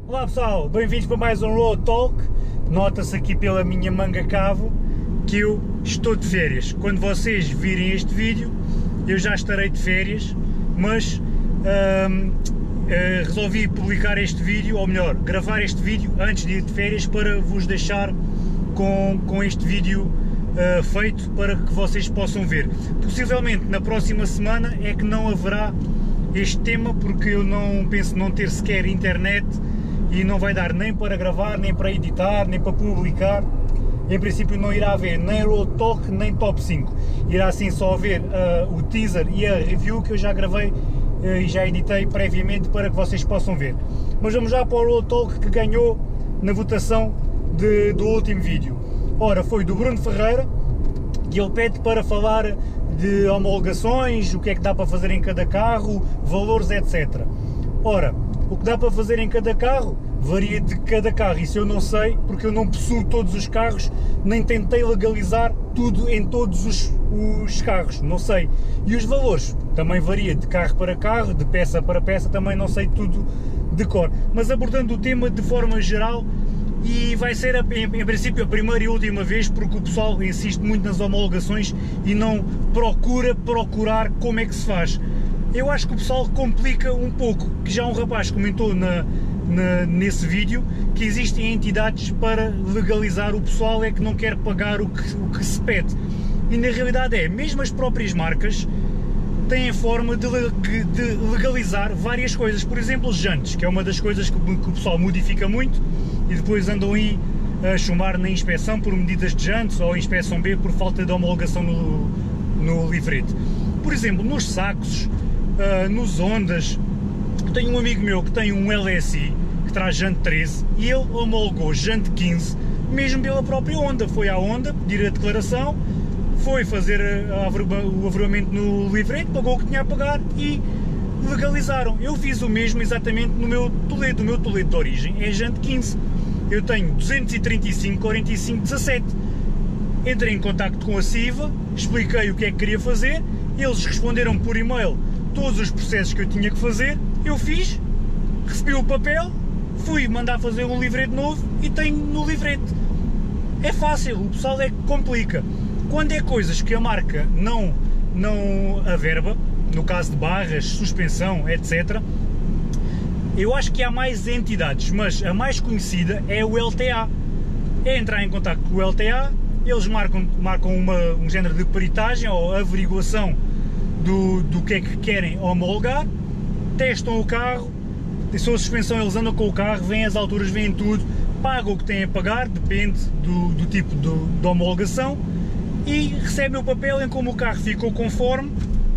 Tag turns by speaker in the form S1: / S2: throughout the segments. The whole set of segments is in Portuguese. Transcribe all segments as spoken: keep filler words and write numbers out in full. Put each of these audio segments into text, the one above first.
S1: Olá pessoal, bem-vindos para mais um Road Talk. Nota-se aqui pela minha manga cavo que eu estou de férias. Quando vocês virem este vídeo, eu já estarei de férias, mas hum, uh, resolvi publicar este vídeo, ou melhor, gravar este vídeo antes de ir de férias para vos deixar com, com este vídeo uh, feito para que vocês possam ver. Possivelmente na próxima semana é que não haverá este tema, porque eu não penso não ter sequer internet e não vai dar nem para gravar, nem para editar, nem para publicar. Em princípio não irá haver nem Road Talk, nem Top cinco. Irá sim só haver uh, o teaser e a review que eu já gravei uh, e já editei previamente para que vocês possam ver. Mas vamos já para o Road Talk que ganhou na votação de, do último vídeo. Ora, foi do Bruno Ferreira, e ele pede para falar de homologações, o que é que dá para fazer em cada carro, valores, etcétera. Ora, o que dá para fazer em cada carro varia de cada carro, isso eu não sei, porque eu não possuo todos os carros, nem tentei legalizar tudo em todos os, os carros, não sei. E os valores também varia de carro para carro, de peça para peça, também não sei tudo de cor. Mas abordando o tema de forma geral, e vai ser em, em princípio a primeira e última vez, porque o pessoal insiste muito nas homologações e não procura procurar como é que se faz. Eu acho que o pessoal complica um pouco, que já um rapaz comentou na, na, nesse vídeo, que existem entidades para legalizar, o pessoal é que não quer pagar o que, o que se pede. E na realidade é, mesmo as próprias marcas têm forma de, de legalizar várias coisas, por exemplo, jantes, que é uma das coisas que, que o pessoal modifica muito e depois andam aí a chumbar na inspeção por medidas de jantes ou inspeção B por falta de homologação no, no livrete. Por exemplo, nos sacos, Uh, nos Hondas, tenho um amigo meu que tem um L S I que traz jante treze e ele homologou jante quinze mesmo pela própria Honda. Foi à Honda pedir a declaração, foi fazer a, a, o averiguamento no livrete, pagou o que tinha a pagar e legalizaram. Eu fiz o mesmo exatamente no meu Toledo. O meu Toledo de origem é jante quinze, eu tenho duzentos e trinta e cinco, quarenta e cinco, dezassete. Entrei em contacto com a CIVA, expliquei o que é que queria fazer, eles responderam por e-mail todos os processos que eu tinha que fazer, eu fiz, recebi o papel, fui mandar fazer um livrete novo e tenho no livrete. É fácil, o pessoal é que complica. Quando é coisas que a marca não, não averba, no caso de barras, suspensão, etcétera, eu acho que há mais entidades, mas a mais conhecida é o L T A. É entrar em contato com o L T A, eles marcam, marcam uma, um género de peritagem ou averiguação Do, do que é que querem homologar, testam o carro, a sua suspensão, eles andam com o carro, veem as alturas, veem tudo, pagam o que têm a pagar, depende do, do tipo de, de homologação, e recebem o papel em como o carro ficou conforme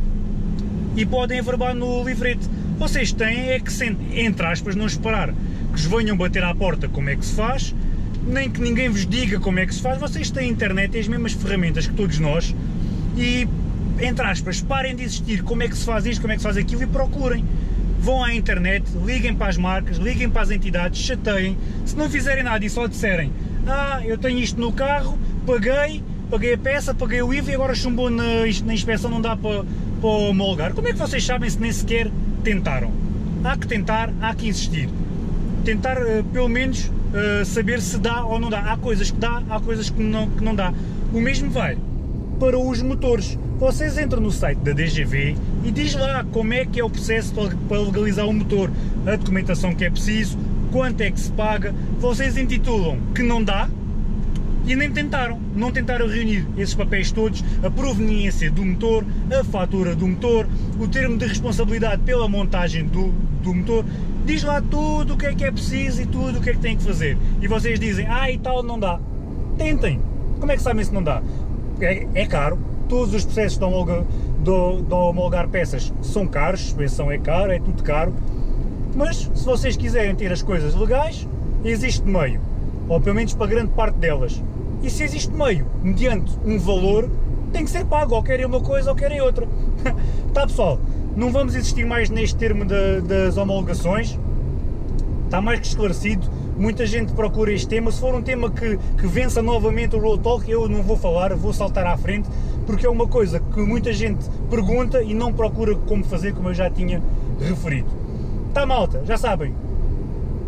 S1: e podem averbar no livrete. Vocês têm é que, entre aspas, não esperar que os venham bater à porta como é que se faz, nem que ninguém vos diga como é que se faz. Vocês têm internet, têm as mesmas ferramentas que todos nós, e entre aspas, parem de existir como é que se faz isto, como é que se faz aquilo e procurem. Vão à internet, liguem para as marcas, liguem para as entidades, chateiem. Se não fizerem nada e só disserem: ah, eu tenho isto no carro, paguei, paguei a peça, paguei o I V A e agora chumbou na, na inspeção, não dá para, para homologar. Como é que vocês sabem se nem sequer tentaram? Há que tentar, há que insistir. Tentar, uh, pelo menos, uh, saber se dá ou não dá. Há coisas que dá, há coisas que não, que não dá. O mesmo vai para os motores. Vocês entram no site da D G V e diz lá como é que é o processo para legalizar o motor, a documentação que é preciso, quanto é que se paga. Vocês intitulam que não dá e nem tentaram, não tentaram reunir esses papéis todos, a proveniência do motor, a fatura do motor, o termo de responsabilidade pela montagem do, do motor, diz lá tudo o que é que é preciso e tudo o que é que têm que fazer. E vocês dizem: ah, e tal, não dá. Tentem. Como é que sabem se não dá? É, é caro. Todos os processos de homologar, de, de homologar peças são caros, suspensão é caro, é tudo caro, mas se vocês quiserem ter as coisas legais, existe meio, ou pelo menos para grande parte delas, e se existe meio, mediante um valor, tem que ser pago, ou querem uma coisa ou querem outra. Tá pessoal, não vamos insistir mais neste termo de, das homologações, está mais que esclarecido. Muita gente procura este tema. Se for um tema que, que vença novamente o Road Talk, eu não vou falar, vou saltar à frente, porque é uma coisa que muita gente pergunta e não procura como fazer, como eu já tinha referido. Tá malta, já sabem,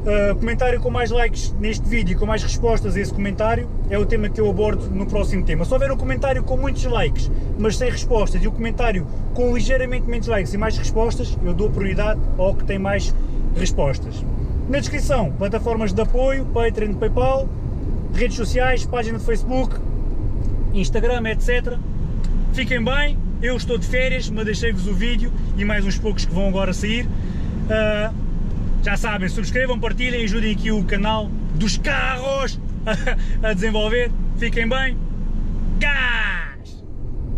S1: Uh, comentário com mais likes neste vídeo e com mais respostas a esse comentário é o tema que eu abordo no próximo tema. Se houver um comentário com muitos likes, mas sem respostas, e um comentário com ligeiramente menos likes e mais respostas, eu dou prioridade ao que tem mais respostas. Na descrição, plataformas de apoio, Patreon, PayPal, redes sociais, página de Facebook, Instagram, etcétera. Fiquem bem, eu estou de férias, mas deixei-vos o vídeo e mais uns poucos que vão agora sair. Uh, Já sabem, subscrevam, partilhem e ajudem aqui o canal dos carros a desenvolver. Fiquem bem. Cá!